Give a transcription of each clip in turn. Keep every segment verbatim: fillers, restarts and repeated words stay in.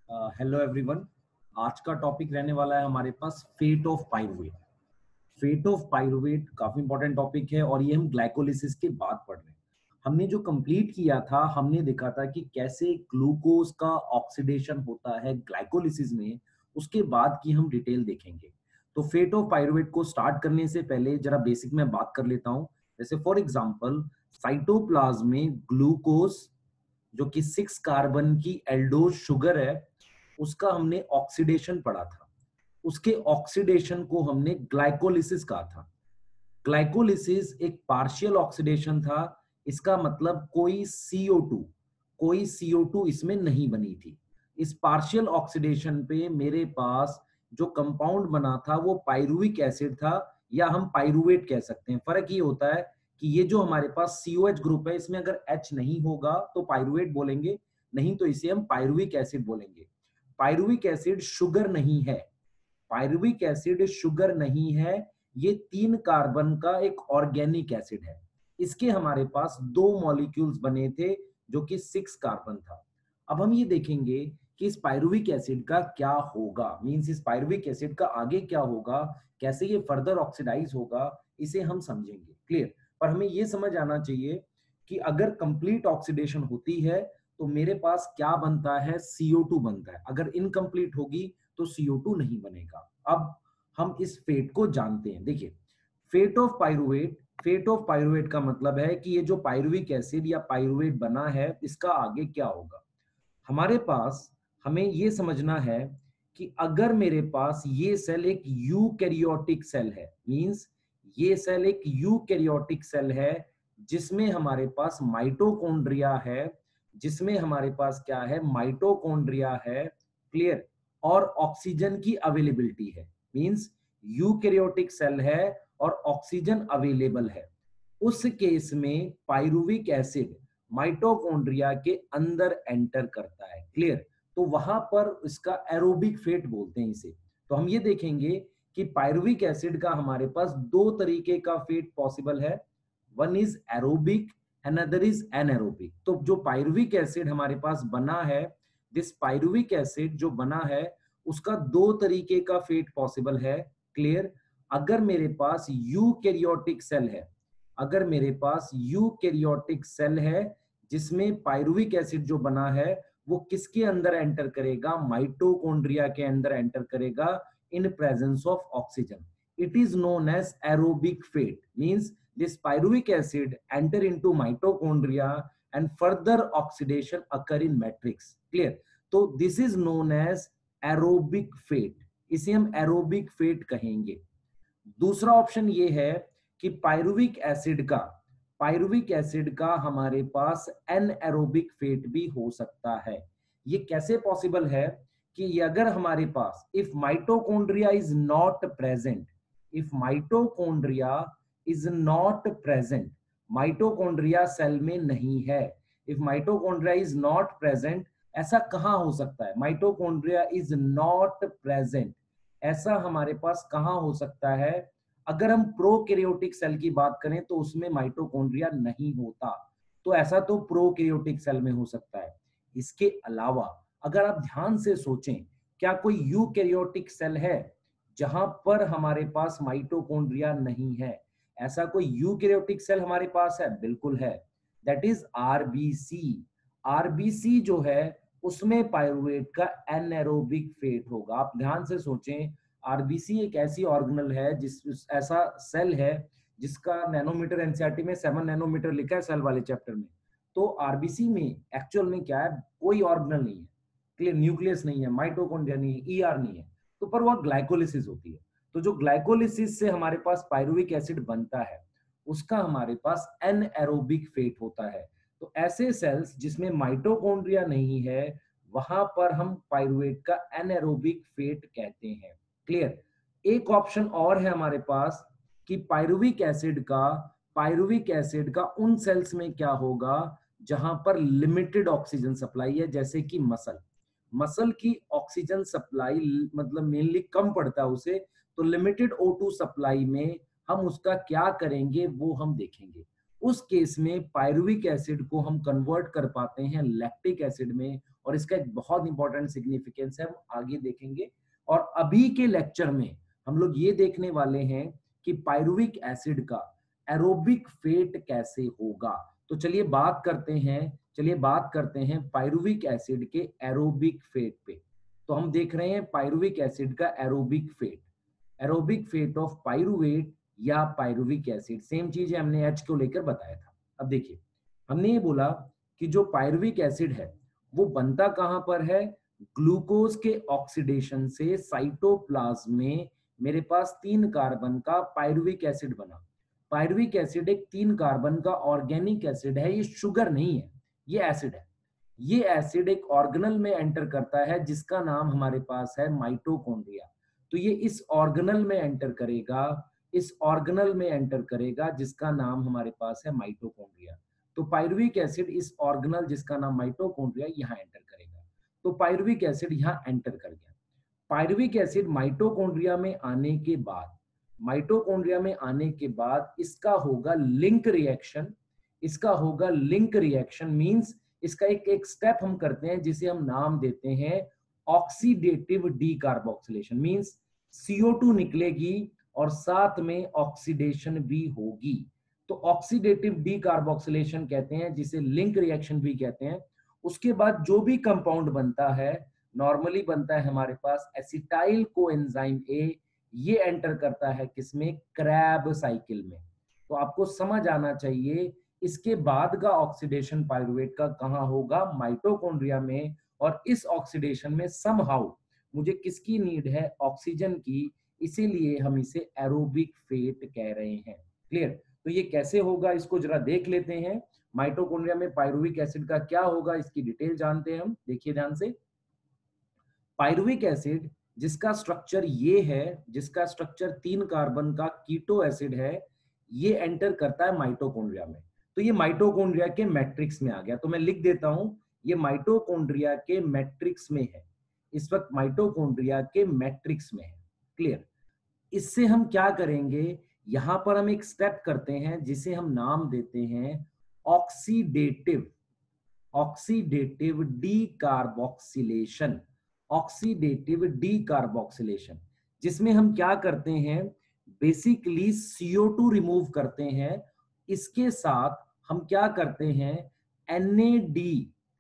Hello everyone. आज का topic रहने वाला है हमारे पास fate of pyruvate. Fate of pyruvate काफी इंपॉर्टेंट टॉपिक है और ये हम ग्लाइकोलिसिस के बाद पढ़ रहे हैं। हमने जो कंप्लीट किया था, हमने देखा था कि कैसे ग्लूकोज का ऑक्सीडेशन होता है ग्लाइकोलिसिस में। उसके बाद की हम डिटेल देखेंगे। तो फेट ऑफ पाइरुवेट को स्टार्ट करने से पहले जरा बेसिक में बात कर लेता हूं। जैसे फॉर एग्जांपल, साइटोप्लाज्म में ग्लूकोज जो कि सिक्स कार्बन की एल्डोज शुगर है, उसका हमने ऑक्सीडेशन पढ़ा था। उसके ऑक्सीडेशन को हमने ग्लाइकोलिसिस कहा था। ग्लाइकोलिसिस एक पार्शियल ऑक्सीडेशन था। इसका मतलब कोई सी ओ टू कोई सी ओ टू इसमें नहीं बनी थी। इस पार्शियल ऑक्सीडेशन पे मेरे पास जो कंपाउंड बना था वो पाइरुविक एसिड था, या हम पाइरुवेट कह सकते हैं। फर्क ये होता है कि ये जो हमारे पास सी ओ एच ग्रुप है, इसमें अगर H नहीं होगा तो पाइरुवेट बोलेंगे, नहीं तो इसे हम पाइरुविक एसिड बोलेंगे। पाइरुविक एसिड शुगर नहीं है। पाइरुविक एसिड शुगर नहीं है। ये तीन कार्बन का एक ऑर्गेनिक एसिड है। इसके हमारे पास दो मॉलिक्यूल्स बने थे जो कि सिक्स कार्बन था। अब हम ये देखेंगे कि इस पाइरुविक एसिड का क्या होगा, मींस इस पाइरुविक एसिड का आगे क्या होगा, कैसे ये फर्दर ऑक्सीडाइज होगा, इसे हम समझेंगे। क्लियर? पर हमें ये समझ आना चाहिए कि अगर कंप्लीट ऑक्सीडेशन होती है तो मेरे पास क्या बनता है, सी ओ टू बनता है। अगर इनकम्प्लीट होगी तो सी ओ टू नहीं बनेगा। अब हम इस फेट को जानते हैं। देखिए, fate of pyruvate fate of pyruvate का मतलब है कि ये जो पाइरुविक एसिड या पाइरुवेट बना है, इसका आगे क्या होगा। हमारे पास हमें ये समझना है कि अगर मेरे पास ये सेल एक यूकैरियोटिक सेल है, मींस ये सेल एक यूकैरियोटिक सेल है जिसमें हमारे पास माइटोकॉन्ड्रिया है, जिसमें हमारे पास क्या है, माइटोकॉन्ड्रिया है। क्लियर? और ऑक्सीजन की अवेलेबिलिटी है, मींस यूकैरियोटिक सेल है और ऑक्सीजन अवेलेबल है। उस केस में पाइरुविक एसिड माइटोकॉन्ड्रिया के अंदर एंटर करता है। क्लियर? तो वहां पर इसका एरोबिक फेट बोलते हैं इसे। तो हम ये देखेंगे कि पाइरुविक एसिड का हमारे पास दो तरीके का फेट पॉसिबल है। One is aerobic, another is anaerobic. तो जो पाइरुविक एसिड हमारे पास बना है, दिस पाइरुविक एसिड जो बना है, उसका दो तरीके का फेट पॉसिबल है। क्लियर? अगर मेरे पास यूकैरियोटिक सेल है, अगर मेरे पास यूकैरियोटिक सेल है जिसमें पाइरुविक एसिड जो बना है, वो किसके अंदर एंटर करेगा, माइटोकॉन्ड्रिया के अंदर एंटर करेगा in presence of oxygen. It is known as aerobic fate, means this pyruvic acid enter into mitochondria and further oxidation occur in matrix. Clear? तो this is known as aerobic fate. इसे हम aerobic fate कहेंगे। दूसरा option ये है कि pyruvic acid का pyruvic acid का हमारे पास एनएरोबिक फेट भी हो सकता है। ये कैसे पॉसिबल है कि अगर हमारे पास if mitochondria is not present, if mitochondria is not present, mitochondria cell में नहीं है, if mitochondria is not present, ऐसा कहां हो सकता है, माइटोकॉन्ड्रिया इज नॉट प्रेजेंट, ऐसा हमारे पास कहां हो सकता है। अगर हम प्रोकैरियोटिक सेल की बात करें तो उसमें माइटोकॉन्ड्रिया नहीं होता, तो ऐसा तो प्रोकैरियोटिक सेल में हो सकता है। इसके अलावा अगर आप ध्यान से सोचें, क्या कोई यूकैरियोटिक सेल है जहां पर हमारे पास माइटोकॉन्ड्रिया नहीं है? ऐसा कोई यूकैरियोटिक सेल हमारे पास है? बिल्कुल है। That is RBC. आरबीसी जो है उसमें पाइरुवेट का एनएरोबिक फेट होगा। आप ध्यान से सोचें, आरबीसी एक ऐसी ऑर्गेनल है, जिस ऐसा सेल है जिसका नैनोमीटर एनसीईआरटी में सेवन नैनोमीटर लिखा है सेल वाले चैप्टर में। तो आरबीसी में एक्चुअल में क्या है, कोई ऑर्गेनल नहीं है। क्लियर? न्यूक्लियस नहीं है, माइटोकॉन्ड्रिया नहीं है, ईआर नहीं है, तो पर वह ग्लाइकोलिसिस होती है। तो जो ग्लाइकोलिसिस से हमारे पास पाइरुविक एसिड बनता है, उसका हमारे पास एनएरोबिक फेट होता है। तो ऐसे सेल्स जिसमें माइटोकॉन्ड्रिया नहीं है, वहां पर हम पाइरुवेट का एनएरोबिक फेट कहते हैं। क्लियर? एक ऑप्शन और है हमारे पास कि पाइरुविक एसिड का पाइरुविक एसिड का उन सेल्स में क्या होगा जहां पर लिमिटेड ऑक्सीजन सप्लाई है, जैसे कि मसल मसल की ऑक्सीजन सप्लाई मतलब मेनली कम पड़ता है उसे, तो लिमिटेड ओ टू सप्लाई में हम उसका क्या करेंगे वो हम देखेंगे। उस केस में पाइरुविक एसिड को हम कन्वर्ट कर पाते हैं लैक्टिक एसिड में, और इसका एक बहुत इंपॉर्टेंट सिग्निफिकेंस है, हम आगे देखेंगे। और अभी के लेक्चर में हम लोग ये देखने वाले हैं कि पायरुविक एसिड का एरोबिक फेट कैसे होगा। तो चलिए बात करते हैं चलिए बात करते हैं पायरुविक एसिड के एरोबिक फेट पे। तो हम देख रहे हैं पायरुविक एसिड का aerobic fate, aerobic fate of pyruvate या पायरुविक एसिड, सेम चीज है, हमने एच को लेकर बताया था। अब देखिए, हमने ये बोला कि जो पायरुविक एसिड है वो बनता कहां पर है, ग्लूकोज के ऑक्सीडेशन से साइटोप्लाज्म में मेरे पास तीन कार्बन का पायरुविक एसिड बना। पायरुविक एसिड एक तीन कार्बन का ऑर्गेनिक एसिड है, ये शुगर नहीं है, ये एसिड है। ये एसिड एक ऑर्गेनल में एंटर करता है जिसका नाम हमारे पास है माइटोकॉन्ड्रिया। तो ये इस ऑर्गेनल में एंटर करेगा, इस ऑर्गेनल में एंटर करेगा जिसका नाम हमारे पास है माइटोकॉन्ड्रिया। तो पायरुविक एसिड इस ऑर्गेनल जिसका नाम माइटोकॉन्ड्रिया यहाँ एंटर करेगा। तो पायरुविक एसिड यहाँ एंटर कर गया। पायरुविक एसिड माइटोकॉन्ड्रिया में आने के बाद माइटोकॉन्ड्रिया में आने के बाद इसका होगा लिंक रिएक्शन। इसका होगा लिंक रिएक्शन मींस इसका एक एक स्टेप हम करते हैं जिसे हम नाम देते हैं oxidative decarboxylation. Means C O two निकलेगी और साथ में ऑक्सीडेशन भी होगी, तो ऑक्सीडेटिव डीकार्बोक्सिलेशन कहते हैं, जिसे लिंक रिएक्शन भी कहते हैं। उसके बाद जो भी कंपाउंड बनता है, नॉर्मली बनता है हमारे पास एसिटाइल कोएंजाइम ए, ये एंटर करता है किसमें, क्रैब साइकिल में। तो आपको समझ आना चाहिए इसके बाद का ऑक्सीडेशन पायरुवेट का कहां होगा, माइटोकॉन्ड्रिया में। और इस ऑक्सीडेशन में समहाउ मुझे किसकी नीड है, ऑक्सीजन की, इसीलिए हम इसे एरोबिक फेट कह रहे हैं। क्लियर? तो ये कैसे होगा इसको जरा देख लेते हैं। माइटोकॉन्ड्रिया में पायरुविक एसिड का क्या होगा इसकी डिटेल जानते हैं हम। देखिए ध्यान से, पायरुविक एसिड जिसका स्ट्रक्चर ये है, जिसका स्ट्रक्चर तीन कार्बन का कीटो एसिड है, ये एंटर करता है माइटोकॉन्ड्रिया में। तो ये माइटोकॉन्ड्रिया के मैट्रिक्स में आ गया। तो मैं लिख देता हूं, ये माइटोकॉन्ड्रिया के मैट्रिक्स में है, इस वक्त माइटोकॉन्ड्रिया के मैट्रिक्स में है। क्लियर? इससे हम क्या करेंगे, यहां पर हम एक स्टेप करते हैं जिसे हम नाम देते हैं oxidative oxidative decarboxylation. Oxidative decarboxylation, जिसमें हम क्या करते हैं, basically C O two remove करते हैं, इसके साथ हम क्या करते हैं, N A D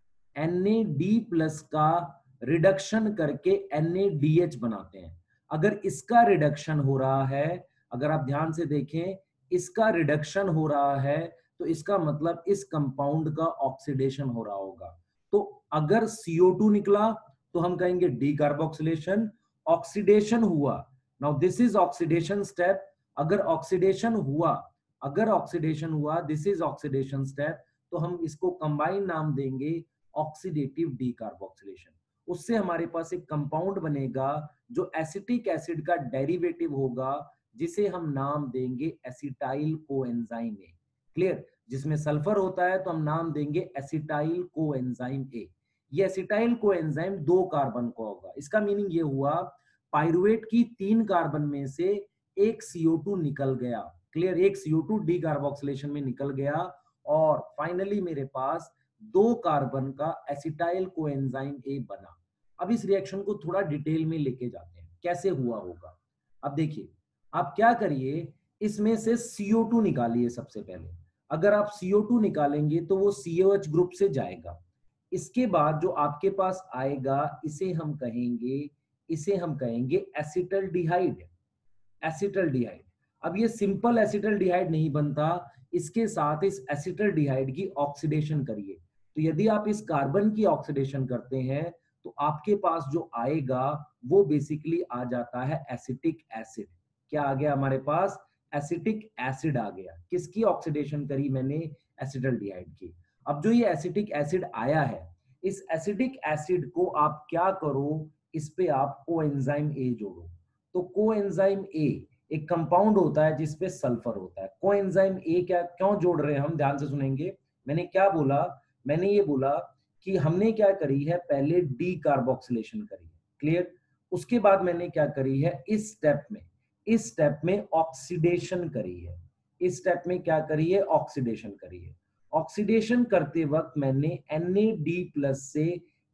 N A D plus का रिडक्शन करके एन ए डी एच बनाते हैं। अगर इसका रिडक्शन हो रहा है, अगर आप ध्यान से देखें, इसका रिडक्शन हो रहा है तो इसका मतलब इस कंपाउंड का ऑक्सीडेशन हो रहा होगा। तो अगर सी ओ टू निकला तो हम कहेंगे डीकार्बोक्सिलेशन। ऑक्सीडेशन हुआ, now this is oxidation step. अगर ऑक्सीडेशन हुआ अगर ऑक्सीडेशन हुआ दिस इज ऑक्सीडेशन स्टेप, तो हम इसको कंबाइन नाम देंगे ऑक्सीडेटिव डीकार्बोक्सिलेशन। उससे हमारे पास एक कंपाउंड बनेगा जो एसिटिक एसिड का डेरिवेटिव होगा, जिसे हम नाम देंगे एसिटाइल कोएंजाइम ए। क्लियर? जिसमें सल्फर होता है तो हम नाम देंगे एसिटाइल कोएंजाइम ए। ये एसिटाइल कोएंजाइम दो कार्बन का होगा। इसका मीनिंग ये हुआ, पायरुवेट की तीन कार्बन में से एक सी ओ टू निकल गया। क्लियर? एक सी ओ टू डीकार्बोक्सिलेशन में निकल गया और फाइनली मेरे पास दो कार्बन का एसिटाइल कोएंजाइम ए बना। अब इस रिएक्शन को थोड़ा डिटेल में लेके जाते हैं, कैसे हुआ होगा। अब देखिए, आप क्या करिए, इसमें से सी ओ टू निकालिए सबसे पहले। अगर आप सी ओ टू निकालेंगे तो वो सी ओ एच ग्रुप से जाएगा। इसके बाद जो आपके पास आएगा, इसे हम कहेंगे इसे हम कहेंगे एसिटल्डिहाइड। एसिटल्डिहाइड। अब ये सिंपल एसिटल्डिहाइड नहीं बनता, इसके साथ इस एसिटल्डिहाइड की ऑक्सीडेशन करिए। तो यदि आप इस कार्बन की ऑक्सीडेशन करते हैं तो आपके पास जो आएगा वो बेसिकली आ जाता है एसिटिक एसिड। क्या आ गया हमारे पास, एसिटिक एसिड आ गया। किसकी ऑक्सीडेशन करी मैंने, एसिटल्डिहाइड की। अब जो ये एसिटिक एसिड आया है, इस एसिटिक एसिड को आप क्या करो, इस पे आप कोएंजाइम ए जोड़ो। तो कोएंजाइम ए एक कंपाउंड होता है जिसपे सल्फर होता है। कोएंजाइम ए क्या क्यों जोड़ रहे हैं हम, ध्यान से सुनेंगे। मैंने क्या बोला, मैंने ये बोला कि हमने क्या करी है, पहले डीकार्बोक्सिलेशन करी है। क्लियर? उसके बाद मैंने क्या करी है, इस स्टेप में इस स्टेप में ऑक्सीडेशन करी है। इस स्टेप में क्या करी है, ऑक्सीडेशन करी है। ऑक्सीडेशन करते वक्त मैंने एन ए डी प्लस से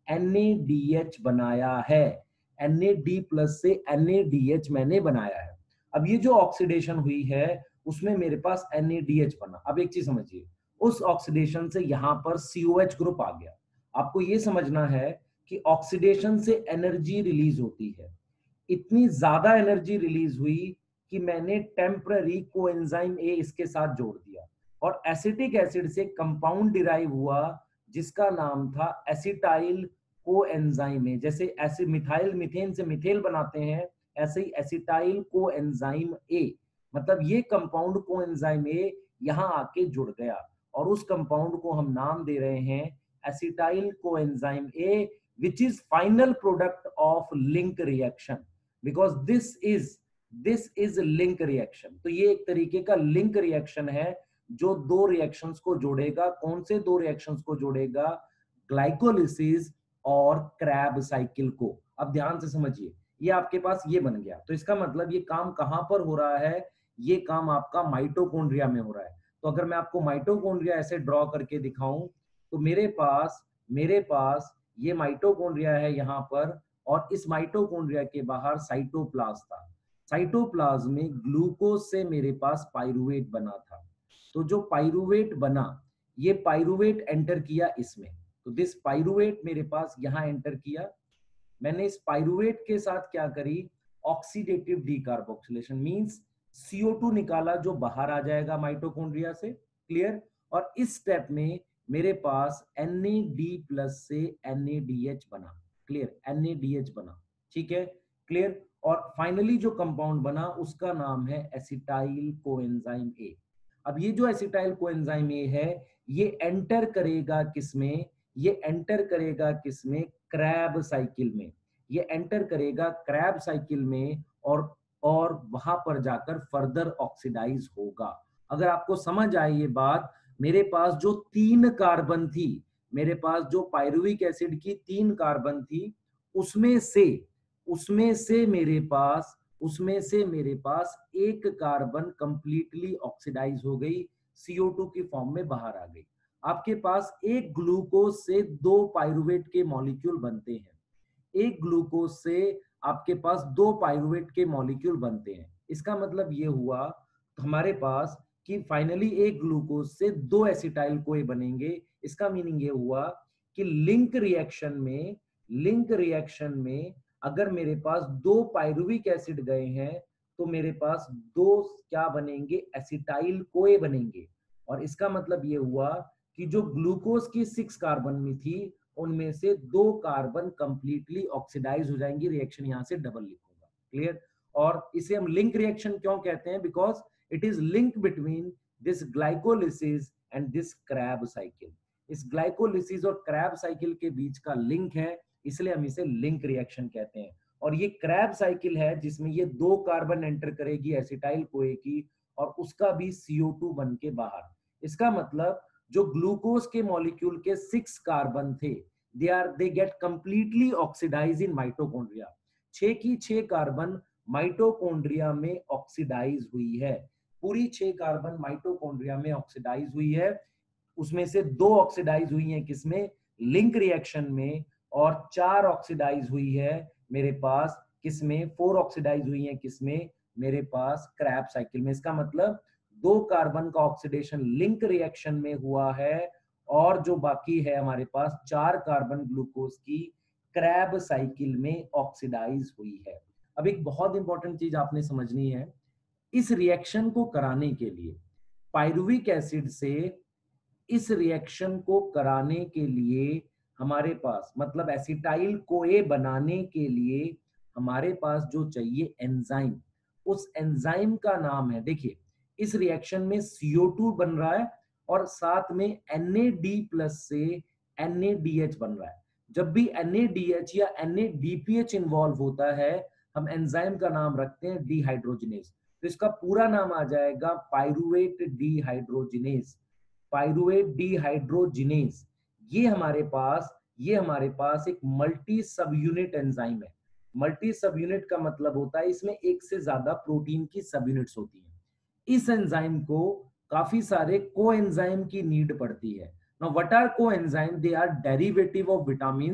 NaDH बनाया है, Na D प्लस से NaDH मैंने बनाया है। अब ये जो ऑक्सीडेशन हुई है उसमें मेरे पास NaDH बना। अब एक चीज समझिए, उस ऑक्सीडेशन से यहां पर C O H ग्रुप आ गया। आपको ये समझना है कि ऑक्सीडेशन से एनर्जी रिलीज होती है, इतनी ज्यादा एनर्जी रिलीज हुई कि मैंने टेम्पररी कोएंजाइम ए इसके साथ जोड़ दिया और एसिटिक एसिड से कंपाउंड डिराइव हुआ जिसका नाम था एसिटाइल कोएंजाइम ए। जैसे ऐसे मिथाइल मीथेन से मिथेल बनाते हैं, ऐसे ही एसिटाइल कोएंजाइम ए, मतलब ये कंपाउंड कोएंजाइम ए यहां आके जुड़ गया और उस कंपाउंड को हम नाम दे रहे हैं acetyl coenzyme A, which is final product of link reaction, because this is this is link reaction। तो ये एक तरीके का लिंक रिएक्शन है जो दो रिएक्शंस को जोड़ेगा। कौन से दो रिएक्शंस को जोड़ेगा? ग्लाइकोलिसिस और क्रैब साइकिल को। अब ध्यान से समझिए, ये आपके पास ये बन गया, तो इसका मतलब ये काम कहां पर हो रहा है? ये काम आपका माइटोकॉन्ड्रिया में हो रहा है। तो अगर मैं आपको माइटोकॉन्ड्रिया ऐसे ड्रॉ करके दिखाऊं तो मेरे पास मेरे पास ये माइटोकॉन्ड्रिया है यहाँ पर, और इस माइटोकॉन्ड्रिया के बाहर साइटोप्लाज्म था। साइटोप्लाज्म में ग्लूकोज से मेरे पास पाइरुवेट बना था। तो जो पाइरुवेट बना, ये पाइरुवेट एंटर किया इसमें, तो दिस पाइरुवेट मेरे पास यहाँ एंटर किया। मैंने इस पाइरुवेट के साथ क्या करी? Oxidative decarboxylation, means C O two निकाला जो बाहर आ जाएगा माइटोकॉन्ड्रिया से। क्लियर? और इस स्टेप में मेरे पास Na D प्लस से NaDH बना। क्लियर? NaDH बना, ठीक है, क्लियर। और फाइनली जो कंपाउंड बना उसका नाम है एसिटाइल कोएंजाइम ए। अब ये जो एसिटाइल कोएंजाइम ए है, ये एंटर करेगा किसमें? ये एंटर करेगा किसमें? क्रैब साइकिल में। ये एंटर करेगा क्रैब साइकिल में और और वहां पर जाकर फर्दर ऑक्सीडाइज होगा। अगर आपको समझ आए ये बात, मेरे पास जो तीन कार्बन थी, मेरे पास जो पायरुविक एसिड की तीन कार्बन थी, उसमें से उसमें से मेरे पास उसमें से मेरे पास एक कार्बन कंप्लीटली ऑक्सीडाइज हो गई, सी ओ टू की फॉर्म में बाहर आ गई। आपके पास एक ग्लूकोज से दो पायरुवेट के मॉलिक्यूल बनते हैं। एक ग्लूकोज से आपके पास दो पायरुवेट के मॉलिक्यूल बनते हैं। इसका मतलब ये हुआ हमारे पास कि फाइनली एक ग्लूकोज से दो एसिटाइल कोए बनेंगे। इसका मीनिंग ये हुआ कि लिंक रिएक्शन में लिंक रिएक्शन में अगर मेरे पास दो पायरुविक एसिड गए हैं तो मेरे पास दो क्या बनेंगे? एसिटाइल कोए बनेंगे। और इसका मतलब ये हुआ कि जो ग्लूकोज की सिक्स कार्बन में थी उनमें से दो कार्बन कंप्लीटली ऑक्सीडाइज हो जाएंगी। रिएक्शन यहां से डबल लिखूंगा। क्लियर? और इसे हम लिंक रिएक्शन क्यों कहते हैं? Because it is link between this glycolysis and this Krebs cycle। इस ग्लाइकोलिसिस और क्रैब साइकिल के बीच का लिंक है, इसलिए हम इसे लिंक रिएक्शन कहते हैं। और ये क्रैब साइकिल है जिसमें ये दो कार्बन एंटर करेगी एसिटाइल कोए की और उसका भी सी ओ टू बन के बाहर। इसका मतलब जो ग्लूकोज के मॉलिक्यूल के सिक्स कार्बन थे, they are they get completely oxidize in mitochondria. छह की छह कार्बन माइटोकॉन्ड्रिया में ऑक्सीडाइज हुई है। पूरी छह कार्बन माइटोकॉन्ड्रिया में ऑक्सीडाइज हुई है। उसमें से दो ऑक्सीडाइज हुई हैं किसमें? लिंक रिएक्शन में। और चार ऑक्सीडाइज हुई है मेरे पास किसमें? फोर ऑक्सीडाइज हुई हैं किसमें? मेरे पास क्रैब साइकिल में। इसका मतलब दो कार्बन का ऑक्सीडेशन लिंक रिएक्शन में हुआ है और जो बाकी है हमारे पास चार कार्बन ग्लूकोज की क्रैब साइकिल में ऑक्सीडाइज हुई है। अब एक बहुत इंपॉर्टेंट चीज आपने समझनी है, इस रिएक्शन को कराने के लिए पायरुविक एसिड से इस रिएक्शन को कराने के लिए हमारे पास मतलब एसिटाइल कोए बनाने के लिए हमारे पास जो चाहिए एंजाइम, उस एंजाइम का नाम है, देखिए इस रिएक्शन में सी ओ टू बन रहा है और साथ में Na D प्लस से NaDH बन रहा है। जब भी NaDH या Na D P H involve होता है हम एंजाइम का नाम रखते हैं डिहाइड्रोजिनेज। तो इसका पूरा नाम आ जाएगा पायरुवेट डिहाइड्रोजिनेज। पायरुवेट डिहाइड्रोजिनेज ये हमारे पास ये हमारे पास एक मल्टी सब यूनिट एंजाइम है। मल्टी सब यूनिट का मतलब होता है इसमें एक से ज्यादा प्रोटीन की सब यूनिट्स होती हैं। इस एंजाइम को काफी सारे कोएंजाइम की नीड पड़ती है। Now what are coenzyme? They are derivative of vitamins.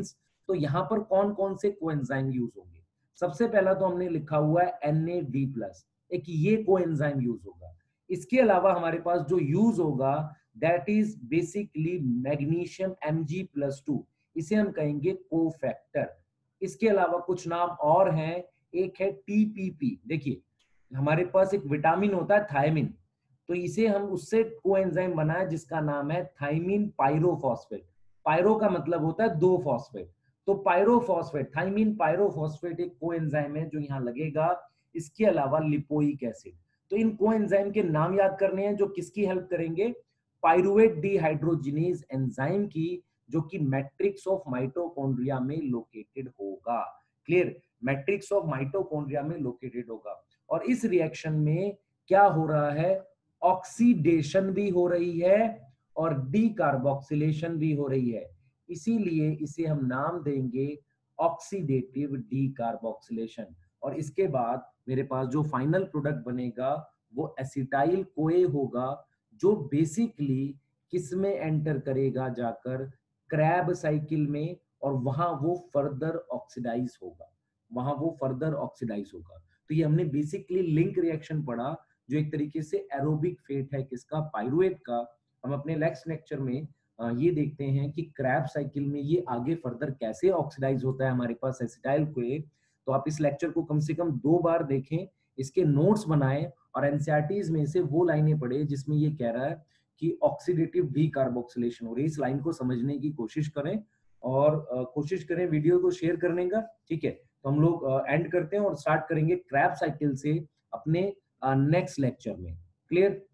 तो यहाँ पर कौन कौन से कोएंजाइम यूज होंगे? सबसे पहला तो हमने लिखा हुआ है एन ए डी प्लस, एक ये कोएंजाइम यूज होगा। इसके अलावा हमारे पास जो यूज होगा that is basically magnesium M G plus two, इसे हम कहेंगे कोफैक्टर। इसके अलावा कुछ नाम और हैं, एक है टी पी पी। देखिए हमारे पास एक विटामिन होता है थायमिन, तो इसे हम उससे कोएंजाइम बनाए जिसका नाम है थाइमिन पायरोफॉस्फेट। पायरो का मतलब होता है दो फॉस्फेट, तो पायरोफॉस्फेट, थाइमिन पायरोफॉस्फेट एक कोएंजाइम है जो यहाँ लगेगा। इसके अलावा लिपोइक एसिड। तो इन कोएंजाइम के नाम याद करने हैं जो किसकी हेल्प करेंगे? पायरुवेट डिहाइड्रोजिनेज एंजाइम की, जो कि मैट्रिक्स ऑफ माइटोकॉन्ड्रिया में लोकेटेड होगा। क्लियर? मैट्रिक्स ऑफ माइटोकॉन्ड्रिया में लोकेटेड होगा। और इस रिएक्शन में क्या हो रहा है? ऑक्सीडेशन भी हो रही है और डीकार्बोक्सिलेशन भी हो रही है, इसीलिए इसे हम नाम देंगे ऑक्सीडेटिव डीकार्बोक्सिलेशन। और इसके बाद मेरे पास जो फाइनल प्रोडक्ट बनेगा वो एसिटाइल कोए होगा, जो बेसिकली किसमें एंटर करेगा? जाकर क्रैब साइकिल में, और वहां वो फर्दर ऑक्सीडाइज होगा, वहां वो फर्दर ऑक्सीडाइज होगा। तो ये हमने बेसिकली लिंक रिएक्शन पढ़ा, जो एक तरीके से एरोबिक फेट है किसका? पायरुवेट का। हम अपने नेक्स्ट लेक्चर में ये देखते हैं कि क्रैब साइकिल में ये आगे फर्दर कैसे ऑक्सीडाइज होता है हमारे पास एसिटाइल कोए। तो आप इस लेक्चर को कम से कम दो बार देखें, इसके नोट्स बनाएं और एनसीईआरटीज में से वो लाइनें पढ़े जिसमें ये कह रहा है कि ऑक्सीडेटिव डीकार्बोक्सिलेशन हो रही है। इस लाइन को समझने की कोशिश करें और कोशिश करें वीडियो को शेयर करने का। ठीक है, तो हम लोग एंड करते हैं और स्टार्ट करेंगे क्रैब साइकिल से अपने नेक्स्ट लेक्चर में। क्लियर?